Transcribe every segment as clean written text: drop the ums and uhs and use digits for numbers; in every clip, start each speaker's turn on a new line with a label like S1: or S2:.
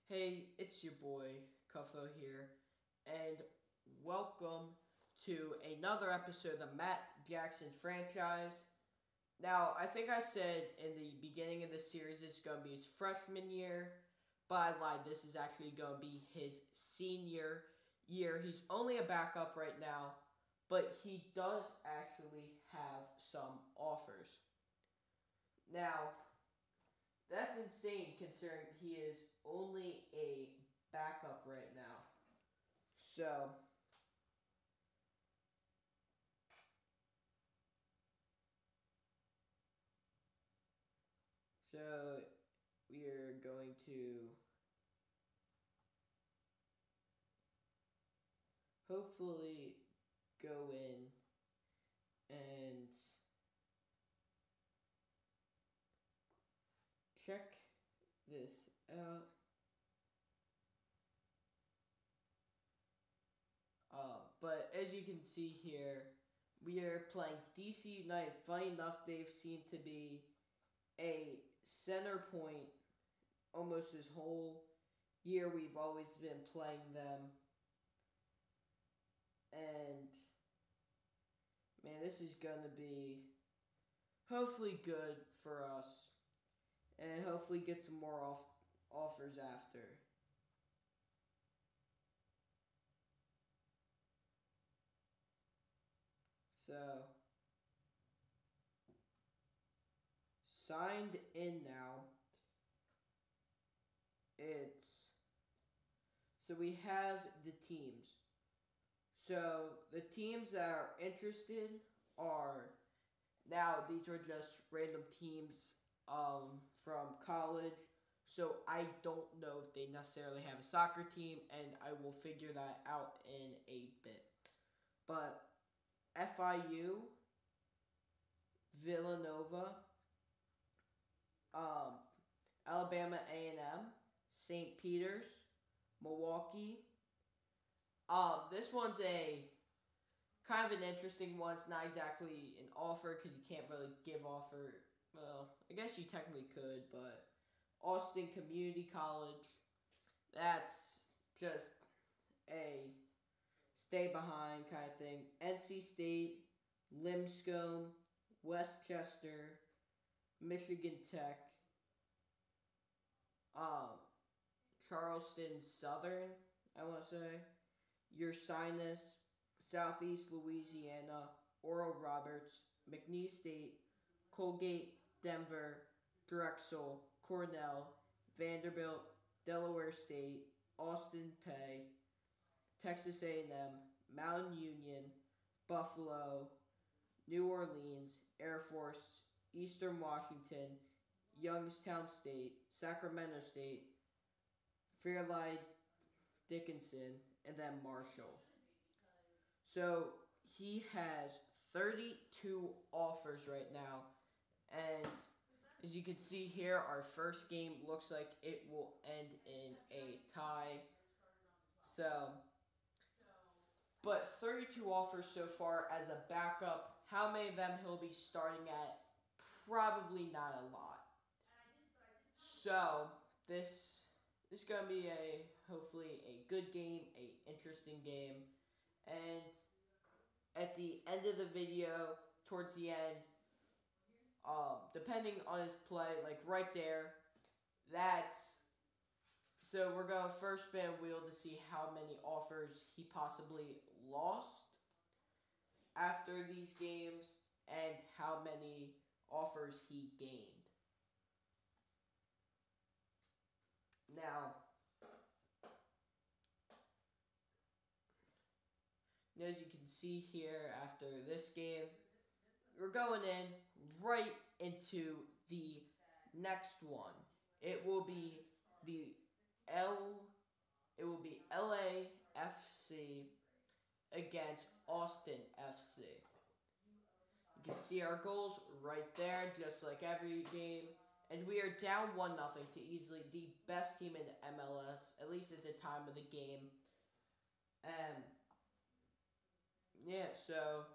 S1: Hey, it's your boy, Cuffo here, and welcome to another episode of the Matt Jackson franchise. Now, I think I said in the beginning of the series it's going to be his freshman year, but I lied. This is actually going to be his senior year. He's only a backup right now, but he does actually have some offers. Now, that's insane considering he is only a backup right now. So, so we are going to hopefully go in and check this out. But as you can see here, we are playing DC United. Funny enough, they've seemed to be a center point almost this whole year. We've always been playing them. And man, this is going to be hopefully good for us. And hopefully get some more offers after. So, signed in now. It's so we have the teams. So the teams that are interested are now these are just random teams from college. So I don't know if they necessarily have a soccer team, and I will figure that out in a bit. But FIU, Villanova, um, Alabama A&M, St. Peter's, Milwaukee. This one's a kind of an interesting one. It's not exactly an offer because you can't really give offer. Well, I guess you technically could, but Austin Community College. That's just a stay behind kind of thing. NC State, Lipscomb, Westchester, Michigan Tech, um, Charleston Southern, I want to say, Ursinus, Southeast Louisiana, Oral Roberts, McNeese State, Colgate, Denver, Drexel, Cornell, Vanderbilt, Delaware State, Austin Pay, Texas A&M, Mountain Union, Buffalo, New Orleans, Air Force, Eastern Washington, Youngstown State, Sacramento State, Fairleigh Dickinson, and then Marshall. So he has 32 offers right now. And as you can see here, our first game looks like it will end in a tie. So, but 32 offers so far as a backup. How many of them he'll be starting at? Probably not a lot. So, this is gonna be a hopefully a good game, a interesting game, and at the end of the video, towards the end, depending on his play, like right there, that's so we're gonna first spin a wheel to see how many offers he possibly lost after these games and how many offers he gained. Now, as you can see here, after this game, we're going in right into the next one. It will be the L. It will be LAFC against Austin FC. You can see our goals right there, just like every game. And we are down 1-0 to easily the best team in the MLS, at least at the time of the game. And yeah, so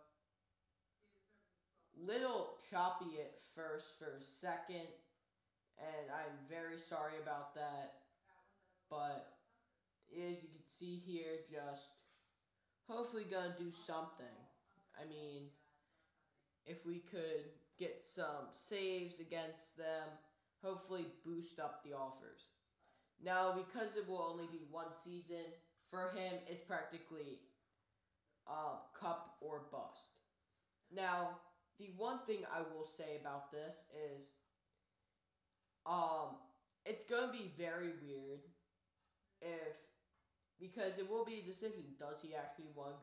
S1: little choppy at first for a second, and I'm very sorry about that. but as you can see here, just hopefully gonna do something. I mean, if we could get some saves against them, hopefully boost up the offers. Now, because it will only be one season, for him, it's practically cup or bust. Now, the one thing I will say about this is um, it's going to be very weird if, because it will be a decision, does he actually want to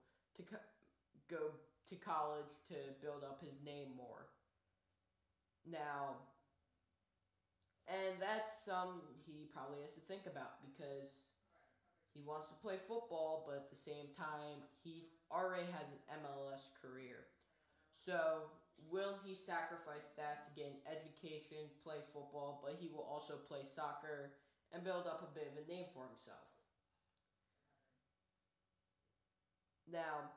S1: go to college to build up his name more? Now, and that's something he probably has to think about because he wants to play football, but at the same time, he already has an MLS career. So, will he sacrifice that to get an education, play football, but he will also play soccer and build up a bit of a name for himself? Now,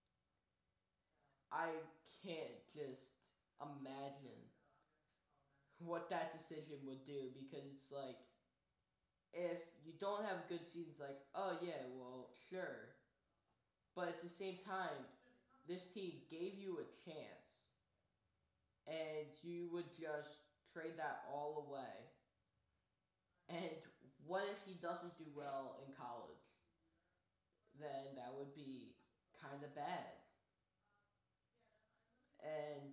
S1: I can't just imagine what that decision would do because it's like, if you don't have good seasons, like, oh yeah, well, sure. But at the same time, this team gave you a chance and you would just trade that all away. And what if he doesn't do well in college? Then that would be kind of bad. And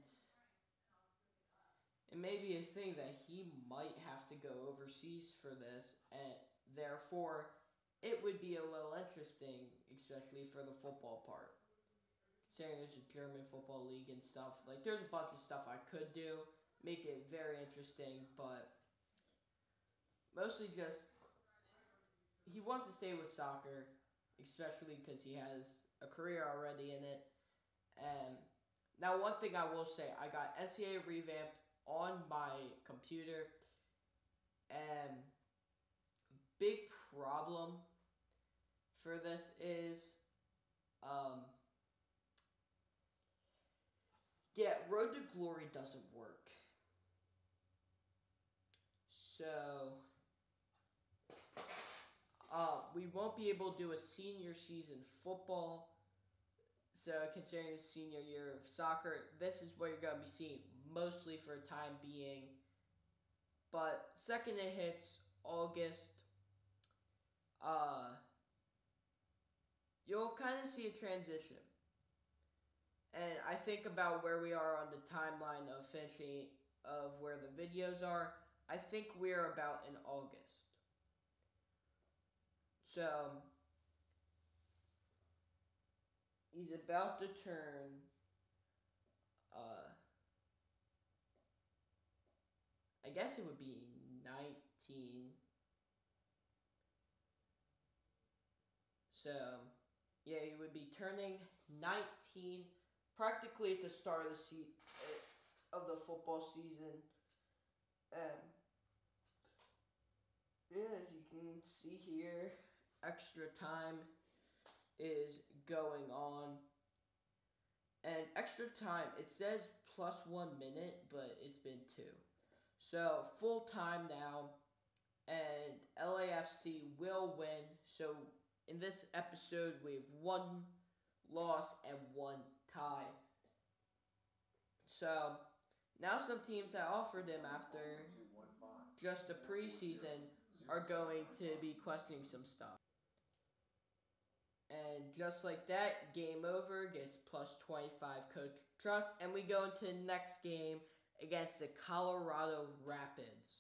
S1: it may be a thing that he might have to go overseas for this, and therefore it would be a little interesting, especially for the football part. Considering there's a German football league and stuff, like there's a bunch of stuff I could do, make it very interesting, but mostly just he wants to stay with soccer, especially because he has a career already in it. And now, one thing I will say, I got NCAA revamped on my computer, and big problem for this is, um, yeah, Road to Glory doesn't work. So, we won't be able to do a senior season football. So, considering the senior year of soccer, this is what you're going to be seeing mostly for the time being. But second it hits August, uh, you'll kind of see a transition. And I think about where we are on the timeline of finishing of where the videos are. I think we're about in August. So he's about to turn I guess it would be 19. So yeah, he would be turning 19 practically at the start of the football season. And yeah, as you can see here, extra time is going on. And extra time, it says plus 1 minute, but it's been 2. So full time now, and LAFC will win. So in this episode, we have 1 loss and 1 tie. So now some teams that offered him after just the preseason are going to be questioning some stuff. And just like that, game over, gets plus 25 coach trust, and we go into the next game against the Colorado Rapids.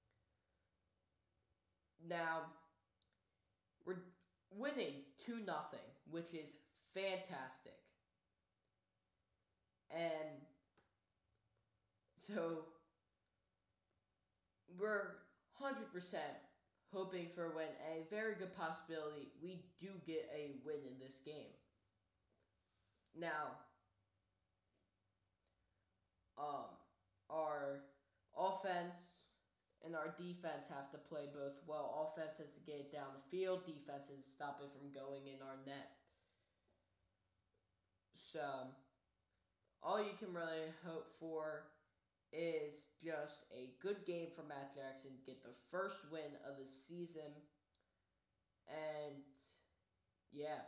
S1: Now, we're winning 2-0, which is fantastic. And so we're 100% hoping for a win, and a very good possibility we do get a win in this game. Now, our offense and our defense have to play both well. Offense has to get it down the field. Defense has to stop it from going in our net. So, all you can really hope for is just a good game for Matt Jackson. Get the first win of the season. And yeah.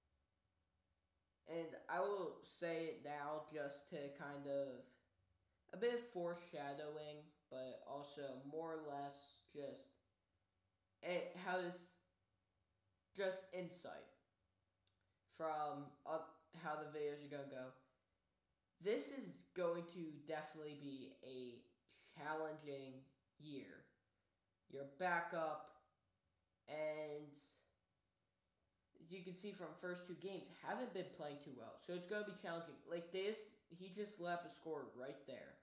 S1: And I will say it now just to kind of a bit of foreshadowing, but also more or less just how this just insight from how the videos are gonna go. This is going to definitely be a challenging year. You're back up, and as you can see from first two games, haven't been playing too well. So it's going to be challenging. Like this, he just let up a score right there.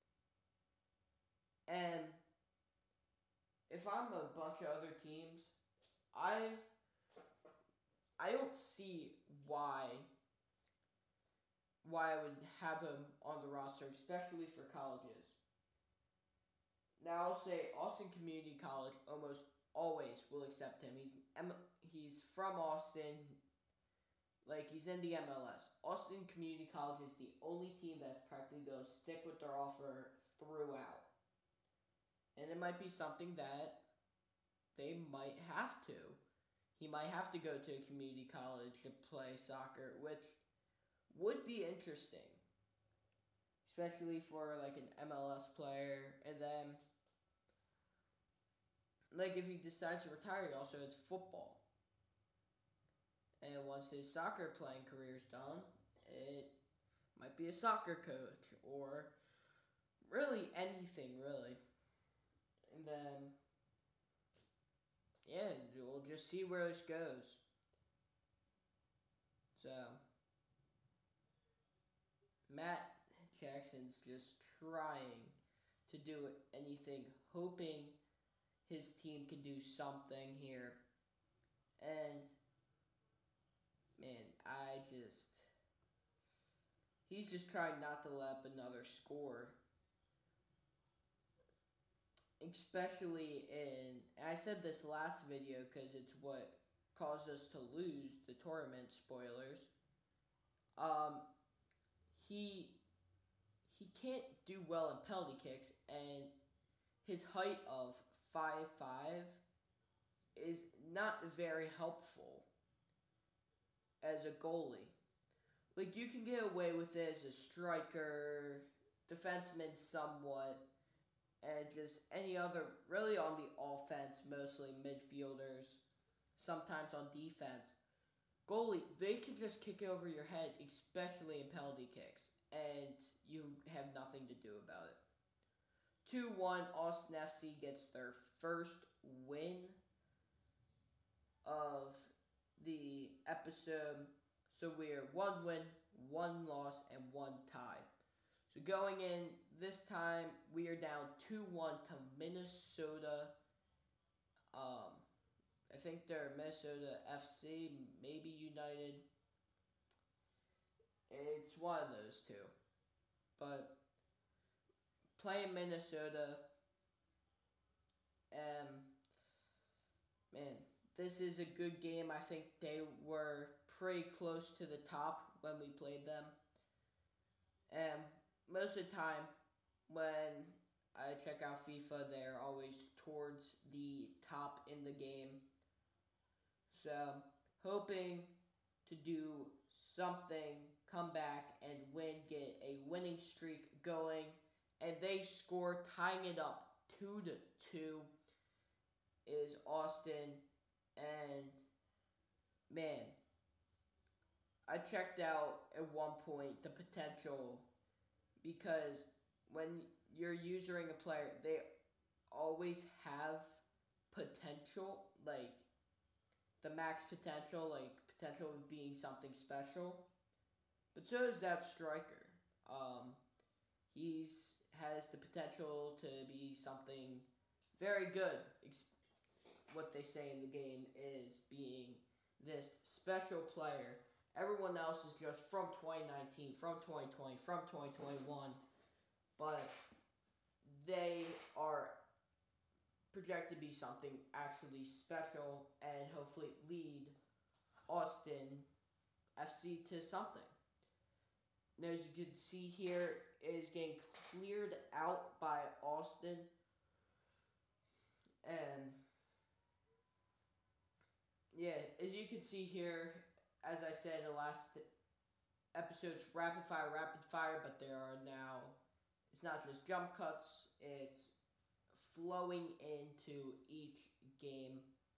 S1: And if I'm a bunch of other teams, I I don't see why I would have him on the roster, especially for colleges. Now I'll say Austin Community College almost always will accept him. He's from Austin, like he's in the MLS. Austin Community College is the only team that's practically going to stick with their offer throughout, and it might be something that they might have to. He might have to go to a community college to play soccer, which would be interesting, especially for like an MLS player. And then, like if he decides to retire, he also has football. And once his soccer playing career is done, it might be a soccer coach or really anything, really. And then, yeah, we'll just see where this goes. So, Matt Jackson's just trying to do anything, hoping his team can do something here. And, man, he's just trying not to let up another score. Especially I said this last video because it's what caused us to lose the tournament, spoilers. Um, he he can't do well in penalty kicks, and his height of 5'5" is not very helpful as a goalie. Like you can get away with it as a striker, defenseman somewhat, and just any other really on the offense, mostly midfielders, sometimes on defense. Goalie, they can just kick it over your head, especially in penalty kicks, and you have nothing to do about it. 2-1, Austin FC gets their first win of the episode. So we are one win, one loss, and one tie. So going in this time, we are down 2-1 to Minnesota. I think they're Minnesota FC, maybe United. It's one of those two. But playing Minnesota, um, man, this is a good game. I think they were pretty close to the top when we played them. And most of the time, when I check out FIFA, they're always towards the top in the game. So, hoping to do something, come back and win, get a winning streak going. And they score, tying it up 2-2 is Austin. And man, I checked out at one point the potential, because when you're using a player, they always have potential, like the max potential, like potential of being something special. But so is that striker. He's has the potential to be something very good. What they say in the game is being this special player. Everyone else is just from 2019, from 2020, from 2021. But they are projected to be something actually special and hopefully lead Austin FC to something. And as you can see here, it is getting cleared out by Austin. And yeah, as you can see here, as I said in the last episodes, rapid fire, but there are now, it's not just jump cuts, it's flowing into each game.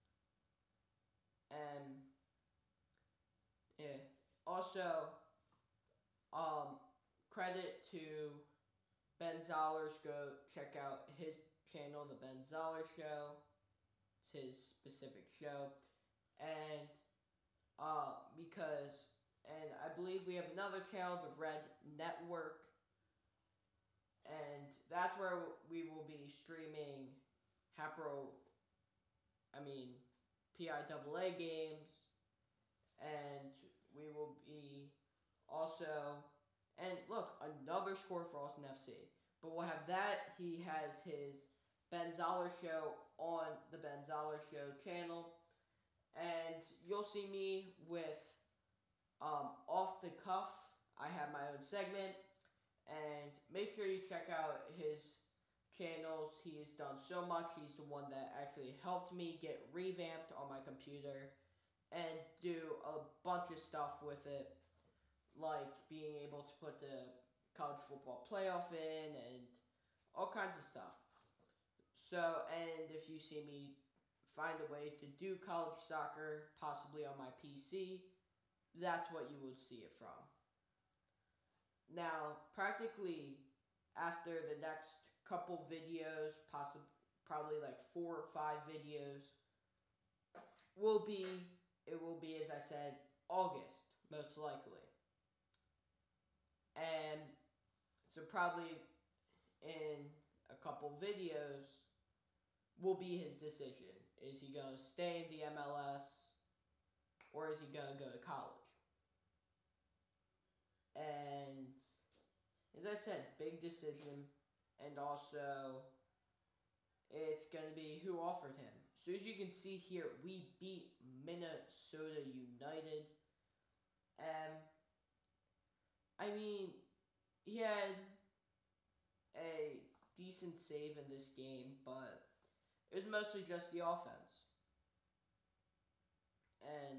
S1: And yeah, also, um, credit to Ben Zollers. Go check out his channel, The Ben Zoller Show. It's his specific show. And because, and I believe we have another channel, The Red Network, and that's where we will be streaming Hapro, I mean, PIAA games, and we will be also, and look, another score for Austin FC. But we'll have that. He has his Ben Zoller Show on the Ben Zoller Show channel, and you'll see me with Off the Cuff. I have my own segment, and make sure you check out his channels. He's done so much. He's the one that actually helped me get revamped on my computer and do a bunch of stuff with it, like being able to put the college football playoff in and all kinds of stuff. So, and if you see me find a way to do college soccer, possibly on my PC, that's what you would see it from. Now, practically after the next couple videos, probably like 4 or 5 videos, will be, it will be, as I said, August, most likely. And so probably in a couple videos will be his decision. Is he going to stay in the MLS or is he going to go to college? And as I said, big decision. And also, it's going to be who offered him. So as you can see here, we beat Minnesota United. And I mean, he had a decent save in this game, but it was mostly just the offense. And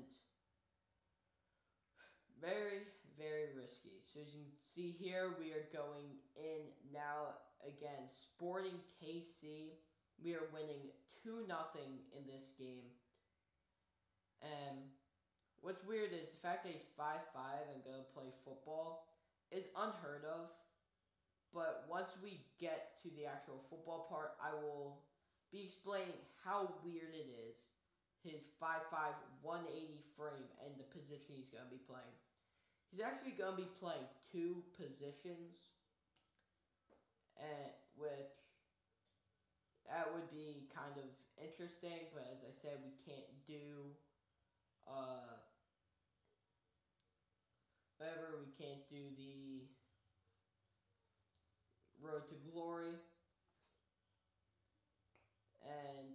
S1: very, very risky. So as you can see here, we are going in now against Sporting KC. We are winning 2-0 in this game. And what's weird is the fact that he's 5'5" and going to play football is unheard of. But once we get to the actual football part, I will be explaining how weird it is. His 5'5", 180 frame and the position he's going to be playing. He's actually going to be playing 2 positions, and which that would be kind of interesting. But as I said, we can't do whatever. We can't do the Road to Glory, and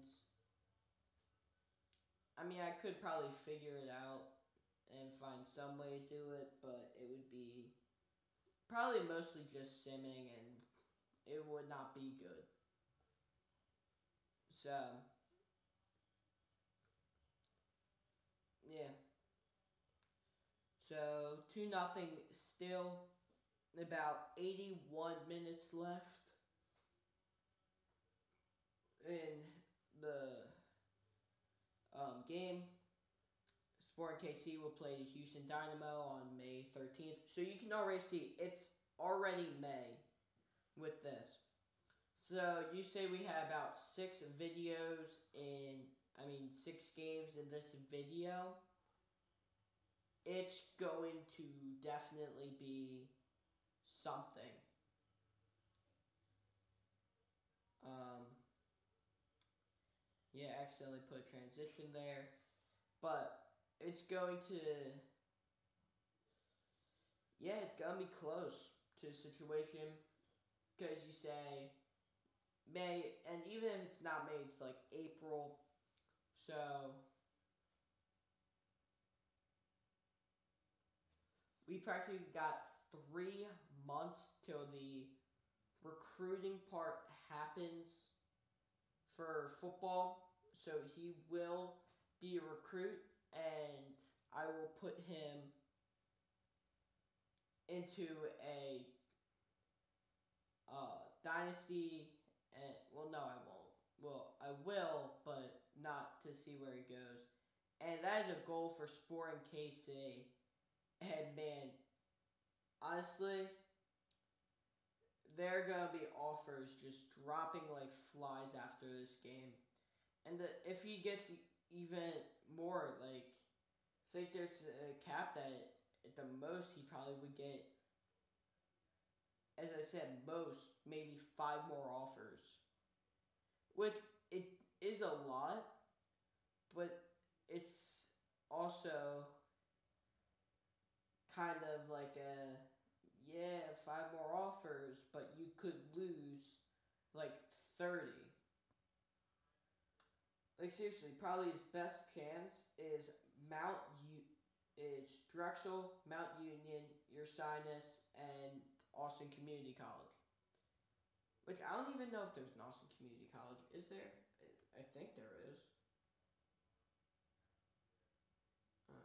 S1: I mean, I could probably figure it out and find some way to do it, but it would be probably mostly just simming, and it would not be good. So, yeah. So, 2-0 still. About 81 minutes left in the game. Sporting KC will play Houston Dynamo on May 13th. So you can already see it's already May with this. So you say we had about 6 videos in, 6 games in this video. It's going to definitely be something. Yeah, accidentally put a transition there. But it's going to, yeah, it's going to be close to a situation. Because you say May, and even if it's not May, it's like April. So we practically got 3 months till the recruiting part happens for football. So he will be a recruit, and I will put him into a dynasty. And well, no, I won't. Well, I will, but not to see where he goes. And that is a goal for Sporting KC. And man, honestly, there are gonna be offers just dropping like flies after this game. And if he gets even more, like, I think there's a cap that at the most he probably would get, as I said, most maybe 5 more offers, which it is a lot, but it's also kind of like a, yeah, 5 more offers, but you could lose like 30. Like seriously, probably his best chance is Mount U. It's Drexel, Mount Union, Ursinus, and Austin Community College. Which I don't even know if there's an Austin Community College. Is there? I think there is. Uh,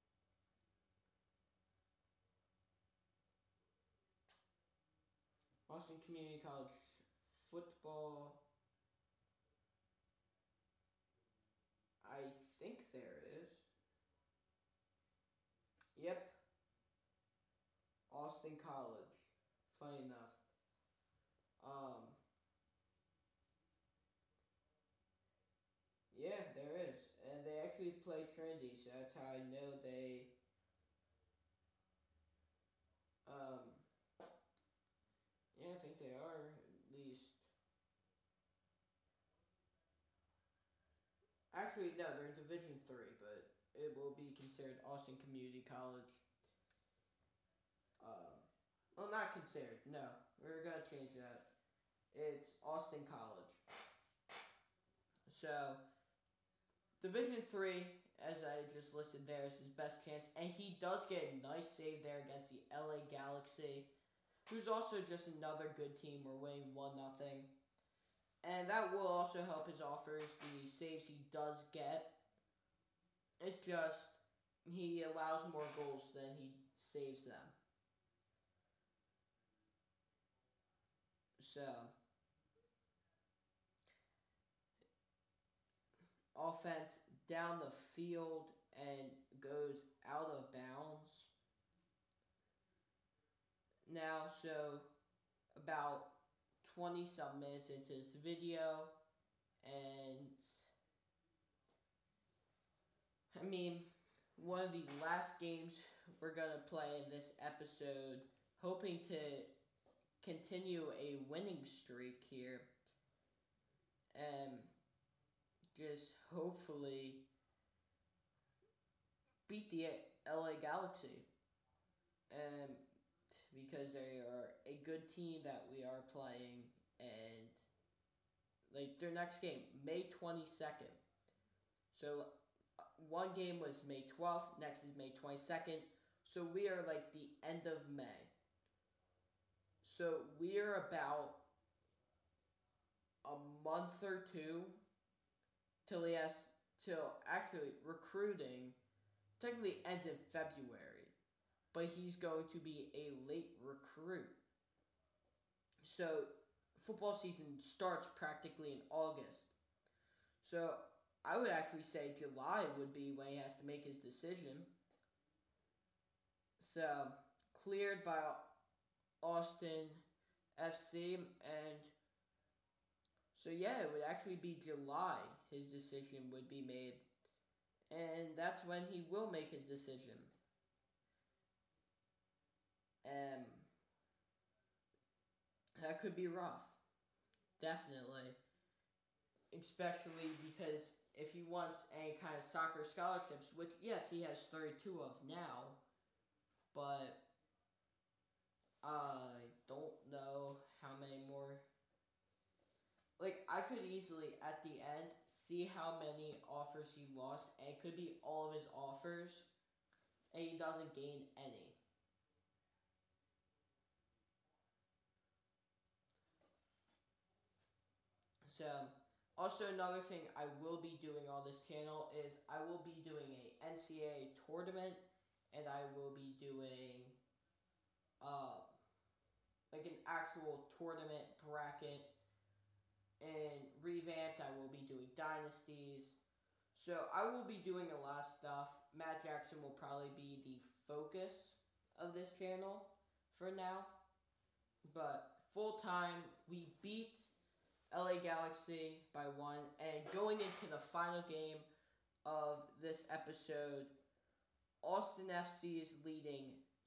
S1: Austin Community College football. I think there is. Yep, Austin College. Funny enough. Um, yeah, there is, and they actually play Trinity, so that's how I know they. Um, yeah, I think they are at least. Actually, no, they're in Division 3, but it will be considered Austin Community College. Um, well, not considered. No, we're gonna change that. It's Austin College. So Division 3, as I just listed there, is his best chance, and he does get a nice save there against the LA Galaxy, who's also just another good team. We're winning 1-0, and that will also help his offers. The saves he does get, it's just he allows more goals than he saves them. So offense down the field and goes out of bounds. Now, so about 20 some minutes into this video, and I mean, one of the last games we're gonna play in this episode, hoping to continue a winning streak here, and just hopefully beat the LA Galaxy, and because they are a good team that we are playing, and like their next game, May 22nd. So one game was May 12th, next is May 22nd. So we are like the end of May. So we are about a month or two till he has till actually recruiting technically ends in February, but he's going to be a late recruit. So football season starts practically in August. So I would actually say July would be when he has to make his decision. So cleared by Austin FC, and so yeah, it would actually be July his decision would be made, and that's when he will make his decision. And that could be rough, definitely, especially because if he wants any kind of soccer scholarships, which yes, he has 32 of now, but I don't know how many more. Like, I could easily, at the end, see how many offers he lost, and it could be all of his offers, and he doesn't gain any. So, also another thing I will be doing on this channel is I will be doing a NCAA tournament, and I will be doing uh, like an actual tournament bracket and revamped. I will be doing dynasties. So I will be doing a lot of stuff. Matt Jackson will probably be the focus of this channel for now. But full time, we beat LA Galaxy by 1. And going into the final game of this episode, Austin FC is leading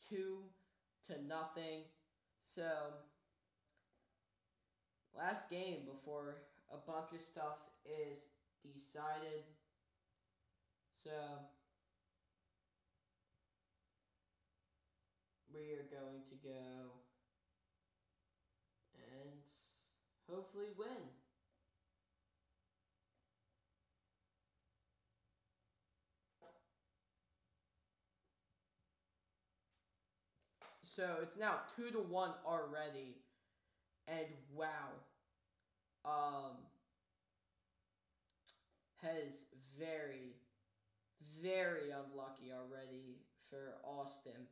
S1: 2-0. So, last game before a bunch of stuff is decided. So, we are going to go and hopefully win. So it's now 2-1 already, and wow, um, has very, very unlucky already for Austin,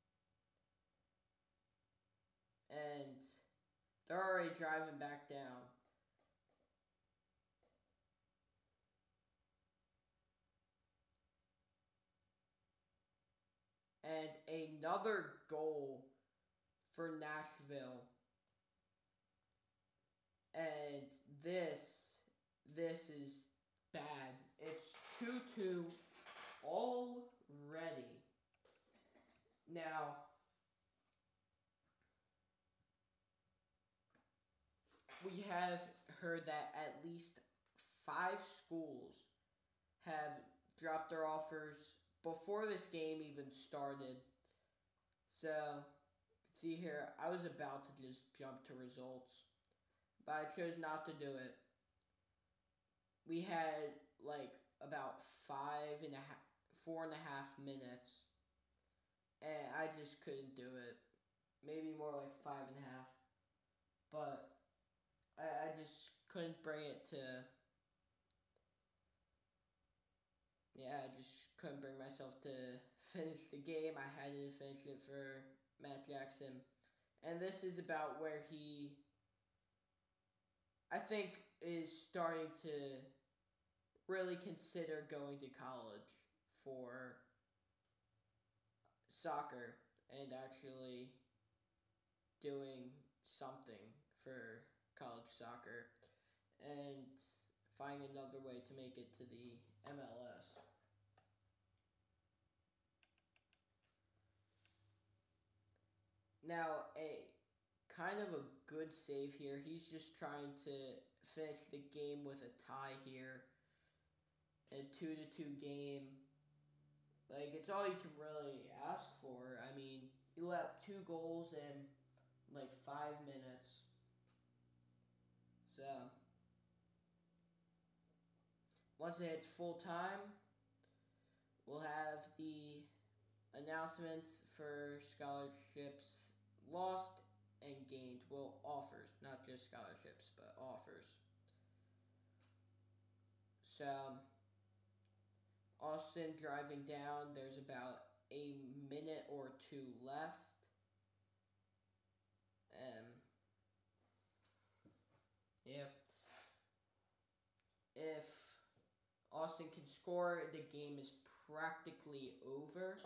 S1: and they're already driving back down. And another goal for Nashville. And this is bad. It's 2-2 already. Now, we have heard that at least 5 schools have dropped their offers before this game even started. So, see here, I was about to just jump to results, but I chose not to do it. We had like about 4.5 minutes, and I just couldn't do it. Maybe more like 5.5, but I just couldn't bring it to. Yeah, I just couldn't bring myself to finish the game. I had to finish it for Matt Jackson. And this is about where he, I think, is starting to really consider going to college for soccer and actually doing something for college soccer and find another way to make it to the MLS. Now, a kind of a good save here. He's just trying to finish the game with a tie here. A 2-2 game. Like, it's all you can really ask for. I mean, you let up 2 goals in like 5 minutes. So, once it hits full time, we'll have the announcements for scholarships lost and gained. Well, offers, not just scholarships, but offers. So, Austin driving down, there's about a minute or 2 left. Yep. If Austin can score, the game is practically over.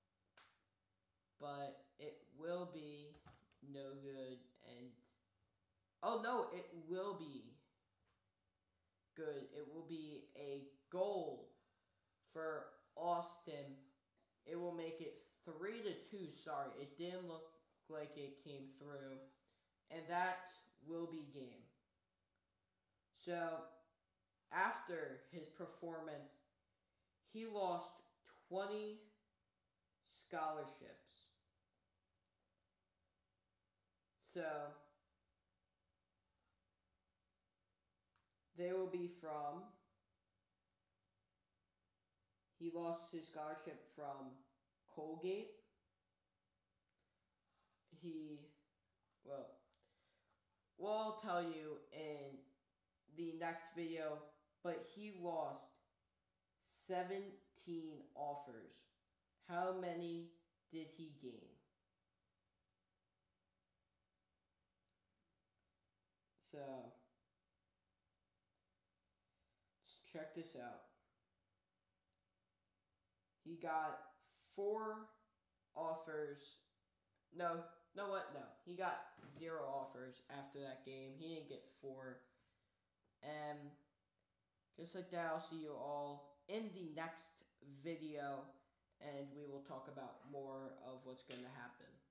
S1: But it will be no good. And oh no, it will be good. It will be a goal for Austin. It will make it 3-2. Sorry, it didn't look like it came through. And that will be game. So, after his performance, he lost 20 scholarships. So, they will be from. He lost his scholarship from Colgate. Well, I'll tell you in the next video, but he lost 17 offers. How many did he gain? So, let's check this out. He got 4 offers. No, know what? No, he got 0 offers after that game. He didn't get 4. And just like that, I'll see you all in the next video, and we will talk about more of what's going to happen.